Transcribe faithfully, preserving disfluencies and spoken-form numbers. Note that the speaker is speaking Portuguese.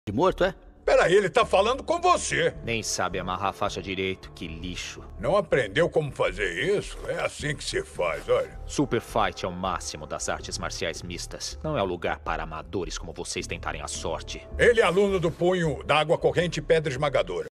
De morto, é? Peraí, ele tá falando com você. Nem sabe amarrar a faixa direito, que lixo. Não aprendeu como fazer isso? É assim que se faz, olha. Super Fight é o máximo das artes marciais mistas. Não é o lugar para amadores como vocês tentarem a sorte. Ele é aluno do punho da água corrente e pedra esmagadora.